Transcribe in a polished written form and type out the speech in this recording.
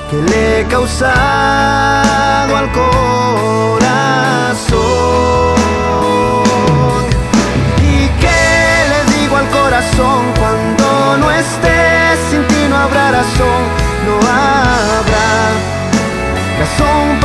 que le he causado al corazón. ¿Y qué le digo al corazón cuando no estés? Sin ti no habrá razón, no habrá razón